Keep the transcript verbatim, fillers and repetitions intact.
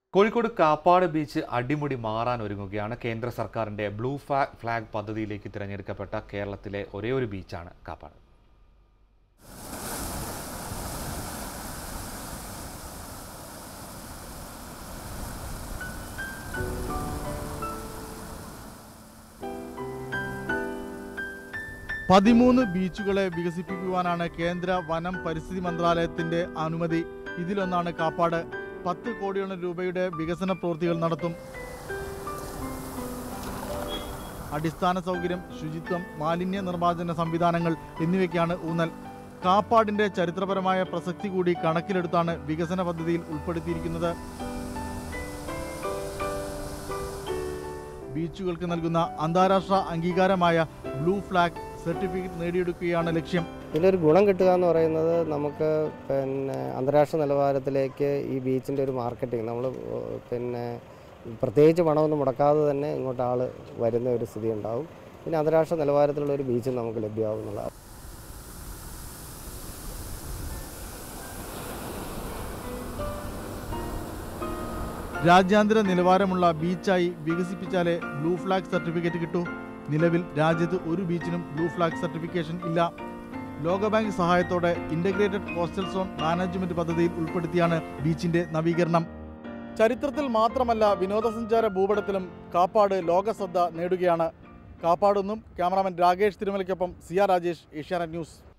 Kozhikode Kappad beach അടിമുടി മാറാൻ ഒരുങ്ങുകയാണ്. കേന്ദ്ര സർക്കാരിന്റെ ബ്ലൂ ഫ്ലാഗ് പദ്ധതിയിലേക്ക് തിരഞ്ഞെടുക്കപ്പെട്ട കേരളത്തിലെ ഒരേയൊരു ബീച്ചാണ് കാപ്പാട്. പതിമൂന്ന് ബീച്ചുകളെ വികസിപ്പിക്കുവാനാണ് കേന്ദ്ര വനം പരിസ്ഥിതി മന്ത്രാലയത്തിന്റെ അനുമതി. ഇതിലൊന്നാണ് കാപ്പാട്. പത്ത് കോടിയോളം രൂപയുടെ വികസന പ്രവൃത്തികൾ നടത്തും. അടിസ്ഥാന സൗകര്യം, ശുചിത്വം, മാലിന്യ നിർമ്മാർജ്ജന സംവിധാനങ്ങൾ എന്നിവയ്ക്കാണ് ഊന്നൽ. കാപ്പാടിന്റെ ചരിത്രപരമായ പ്രസക്തി കൂടി കണക്കിലെടുത്താണ് വികസന പദ്ധതിയിൽ ഉൾപ്പെടുത്തിയിരിക്കുന്നത്. ബീച്ചുകൾക്ക് നൽകുന്ന അന്താരാഷ്ട്ര അംഗീകാരമായ ബ്ലൂ ഫ്ലാഗ് സർട്ടിഫിക്കറ്റ് നേടിയെടുക്കുകയാണ് ലക്ഷ്യം. ഇതിലൊരു ഗുണം കിട്ടുക എന്ന് പറയുന്നത് നമുക്ക് പിന്നെ അന്താരാഷ്ട്ര നിലവാരത്തിലേക്ക് ഈ ബീച്ചിൻ്റെ ഒരു മാർക്കറ്റിംഗ് നമ്മൾ പിന്നെ പ്രത്യേകിച്ച് പണമൊന്നും മുടക്കാതെ തന്നെ ഇങ്ങോട്ട് ആൾ വരുന്ന ഒരു സ്ഥിതി ഉണ്ടാവും. പിന്നെ അന്താരാഷ്ട്ര നിലവാരത്തിലുള്ള ഒരു ബീച്ച് നമുക്ക് ലഭ്യമാവും എന്നുള്ളതാണ്. രാജ്യാന്തര നിലവാരമുള്ള ബീച്ചായി വികസിപ്പിച്ചാലേ ബ്ലൂ ഫ്ലാഗ് സർട്ടിഫിക്കറ്റ് കിട്ടൂ. നിലവിൽ രാജ്യത്ത് ഒരു ബീച്ചിനും ബ്ലൂ ഫ്ലാഗ് സർട്ടിഫിക്കേഷൻ ഇല്ല. ലോകബാങ്ക് സഹായത്തോടെ ഇന്റഗ്രേറ്റഡ് കോസ്റ്റൽ സോൺ മാനേജ്മെന്റ് പദ്ധതിയിൽ ഉൾപ്പെടുത്തിയാണ് ബീച്ചിന്റെ നവീകരണം. ചരിത്രത്തിൽ മാത്രമല്ല, വിനോദസഞ്ചാര ഭൂപടത്തിലും കാപ്പാട് ലോകശ്രദ്ധ നേടുകയാണ്. കാപ്പാട് നിന്നും ക്യാമറാമാൻ രാകേഷ് തിരുമലയ്ക്കൊപ്പം സിയ രാജേഷ്, ഏഷ്യാനെറ്റ് ന്യൂസ്.